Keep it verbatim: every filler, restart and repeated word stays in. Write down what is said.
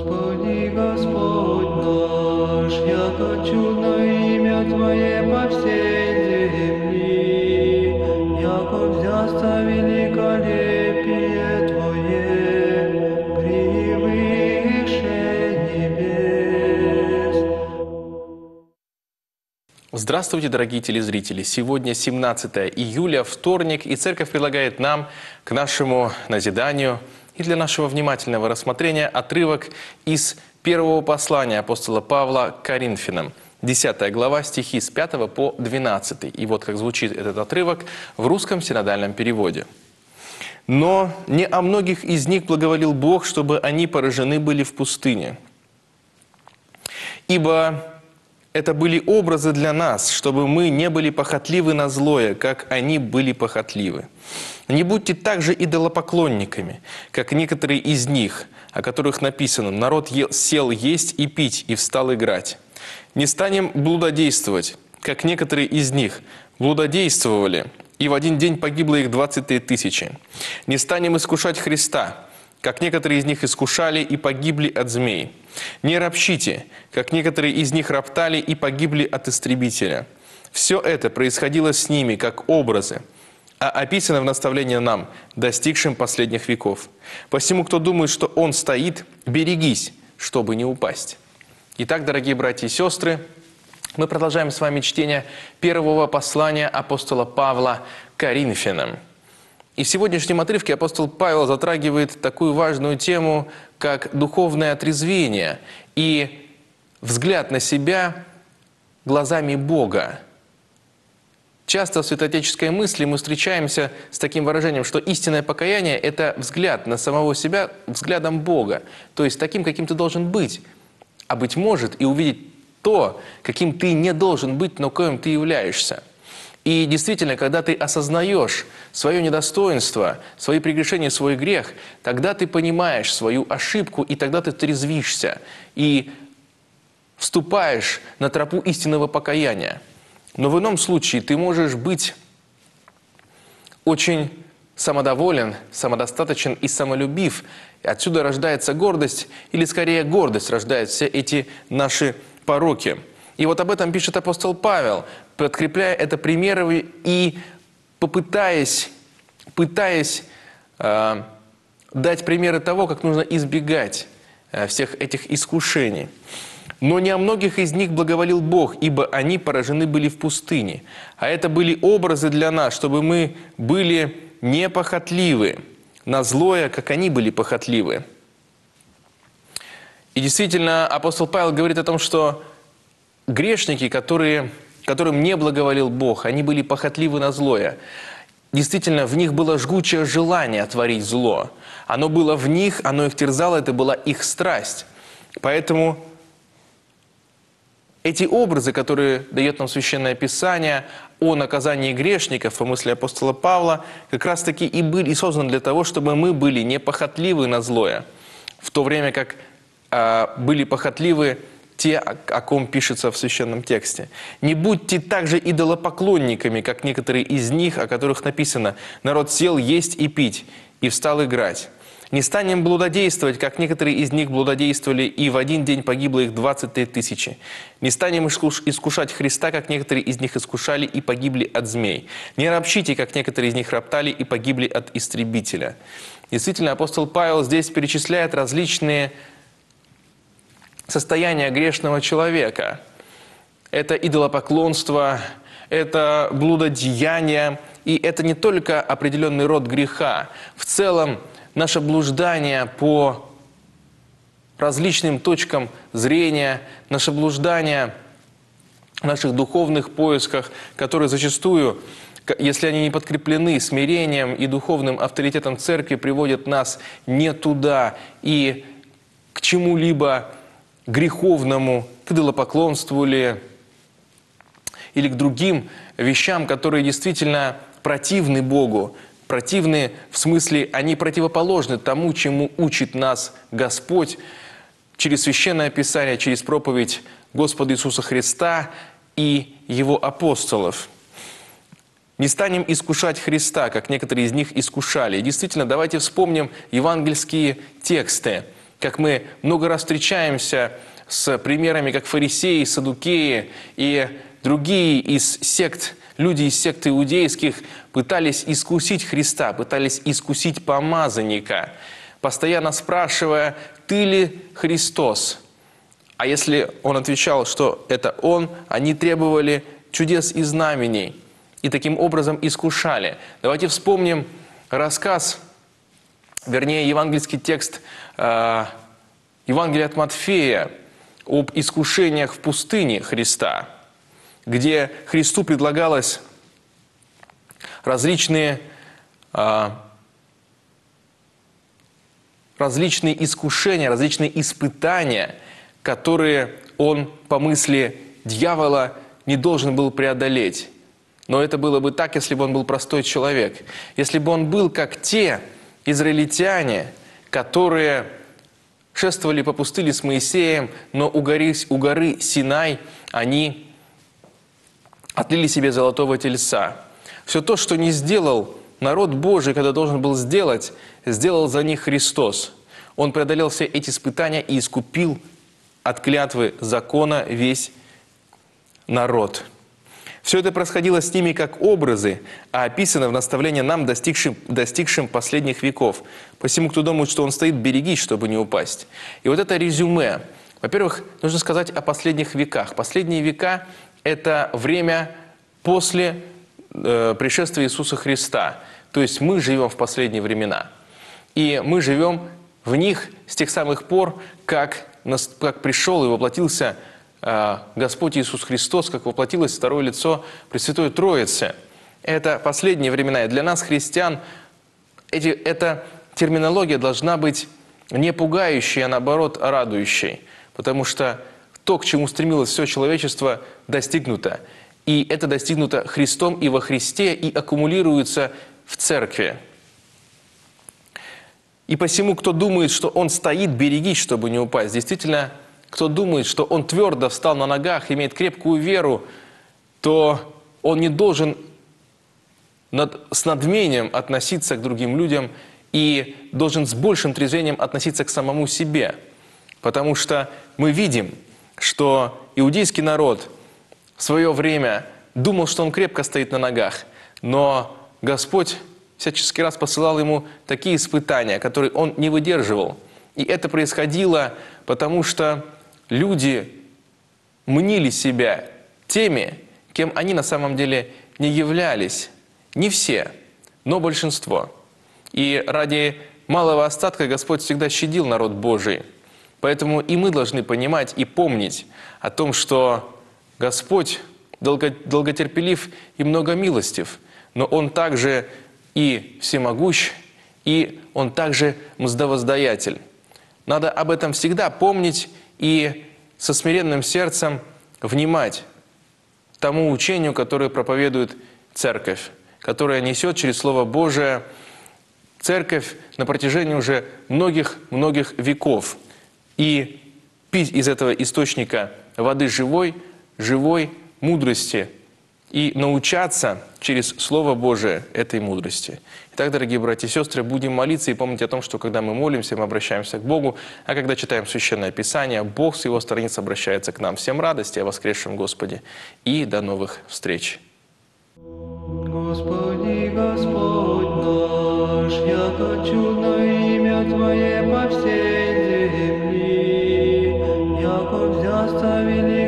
Господи, Господь наш, яко чудно имя Твое по всей земли, яко взясто великолепие Твое превыше небес. Здравствуйте, дорогие телезрители! Сегодня семнадцатое июля, вторник, и Церковь предлагает нам к нашему назиданию и для нашего внимательного рассмотрения отрывок из первого послания апостола Павла к Коринфянам, десятая глава, стихи с пятого по двенадцатый. И вот как звучит этот отрывок в русском синодальном переводе. «Но не о многих из них благоволил Бог, чтобы они поражены были в пустыне. Ибо это были образы для нас, чтобы мы не были похотливы на злое, как они были похотливы. Не будьте также идолопоклонниками, как некоторые из них, о которых написано: народ ел, сел есть и пить, и встал играть. Не станем блудодействовать, как некоторые из них блудодействовали, и в один день погибло их двадцать три тысячи. Не станем искушать Христа, как некоторые из них искушали и погибли от змей. Не ропщите, как некоторые из них роптали и погибли от истребителя. Все это происходило с ними, как образы, а описано в наставлении нам, достигшим последних веков. Посему, кто думает, что он стоит, берегись, чтобы не упасть». Итак, дорогие братья и сестры, мы продолжаем с вами чтение первого послания апостола Павла к Коринфянам. И в сегодняшнем отрывке апостол Павел затрагивает такую важную тему, как духовное отрезвение и взгляд на себя глазами Бога. Часто в святоотеческой мысли мы встречаемся с таким выражением, что истинное покаяние – это взгляд на самого себя взглядом Бога, то есть таким, каким ты должен быть, а быть может и увидеть то, каким ты не должен быть, но коим ты являешься. И действительно, когда ты осознаешь свое недостоинство, свои прегрешения, свой грех, тогда ты понимаешь свою ошибку, и тогда ты трезвишься и вступаешь на тропу истинного покаяния. Но в ином случае ты можешь быть очень самодоволен, самодостаточен и самолюбив. И отсюда рождается гордость, или скорее гордость рождает все эти наши пороки. И вот об этом пишет апостол Павел, подкрепляя это примерами и попытаясь, пытаясь э, дать примеры того, как нужно избегать э, всех этих искушений. «Но не о многих из них благоволил Бог, ибо они поражены были в пустыне. А это были образы для нас, чтобы мы были непохотливы на злое, как они были похотливы». И действительно, апостол Павел говорит о том, что грешники, которые, которым не благоволил Бог, они были похотливы на злое. Действительно, в них было жгучее желание творить зло. Оно было в них, оно их терзало, это была их страсть. Поэтому эти образы, которые дает нам Священное Писание о наказании грешников по мысли апостола Павла, как раз-таки и были созданы для того, чтобы мы были непохотливы на злое, в то время как э, были похотливы те, о ком пишется в священном тексте. «Не будьте также идолопоклонниками, как некоторые из них, о которых написано: народ сел есть и пить, и встал играть. Не станем блудодействовать, как некоторые из них блудодействовали, и в один день погибло их двадцать три тысячи. Не станем искушать Христа, как некоторые из них искушали и погибли от змей. Не ропщите, как некоторые из них роптали и погибли от истребителя». Действительно, апостол Павел здесь перечисляет различные состояние грешного человека. Это идолопоклонство, это блудодеяние, и это не только определенный род греха. В целом, наше блуждание по различным точкам зрения, наше блуждание в наших духовных поисках, которые зачастую, если они не подкреплены смирением и духовным авторитетом церкви, приводят нас не туда и к чему-либо греховному, к идолопоклонству или, или к другим вещам, которые действительно противны Богу. Противны в смысле, они противоположны тому, чему учит нас Господь через Священное Писание, через проповедь Господа Иисуса Христа и Его апостолов. Не станем искушать Христа, как некоторые из них искушали. И действительно, давайте вспомним евангельские тексты. как мы много раз встречаемся с примерами, как фарисеи, саддукеи и другие из сект, люди из сект иудейских пытались искусить Христа, пытались искусить помазанника, постоянно спрашивая: «Ты ли Христос?» А если он отвечал, что это он, они требовали чудес и знамений и таким образом искушали. Давайте вспомним рассказ, вернее, евангельский текст э, Евангелия от Матфея об искушениях в пустыне Христа, где Христу предлагалось различные, э, различные искушения, различные испытания, которые он по мысли дьявола не должен был преодолеть. Но это было бы так, если бы он был простой человек. Если бы он был как те израильтяне, которые шествовали по пустыне с Моисеем, но у горы, у горы Синай они отлили себе золотого тельца. Все то, что не сделал народ Божий, когда должен был сделать, сделал за них Христос. Он преодолел все эти испытания и искупил от клятвы закона весь народ. Все это происходило с ними как образы, а описано в наставлении нам, достигшим, достигшим последних веков. Посему, кто думает, что он стоит, берегись, чтобы не упасть. И вот это резюме. Во-первых, нужно сказать о последних веках. Последние века – это время после э, пришествия Иисуса Христа. То есть мы живем в последние времена. И мы живем в них с тех самых пор, как, как пришел и воплотился Господь Иисус Христос, как воплотилось второе лицо Пресвятой Троицы. Это последние времена. И для нас, христиан, эти, эта терминология должна быть не пугающей, а наоборот радующей. Потому что то, к чему стремилось все человечество, достигнуто. И это достигнуто Христом и во Христе, и аккумулируется в Церкви. И посему, кто думает, что он стоит, берегись, чтобы не упасть. Действительно, кто думает, что он твердо встал на ногах, имеет крепкую веру, то он не должен над, с надмением относиться к другим людям и должен с большим трезвением относиться к самому себе. Потому что мы видим, что иудейский народ в свое время думал, что он крепко стоит на ногах, но Господь всячески раз посылал ему такие испытания, которые он не выдерживал. И это происходило потому, что люди мнили себя теми, кем они на самом деле не являлись. Не все, но большинство. И ради малого остатка Господь всегда щадил народ Божий. Поэтому и мы должны понимать и помнить о том, что Господь долго, долготерпелив и многомилостив, но Он также и всемогущ, и Он также мздовоздаятель. Надо об этом всегда помнить и со смиренным сердцем внимать тому учению, которое проповедует Церковь, которая несет через Слово Божие Церковь на протяжении уже многих-многих веков. И пить из этого источника воды живой, живой мудрости и научаться через Слово Божие этой мудрости. Итак, дорогие братья и сестры, будем молиться и помнить о том, что когда мы молимся, мы обращаемся к Богу, а когда читаем Священное Писание, Бог с Его страниц обращается к нам. Всем радости о воскресшем Господе и до новых встреч! Господи, Господь наш, яко чудно имя Твое по всей земли, яко взяста великая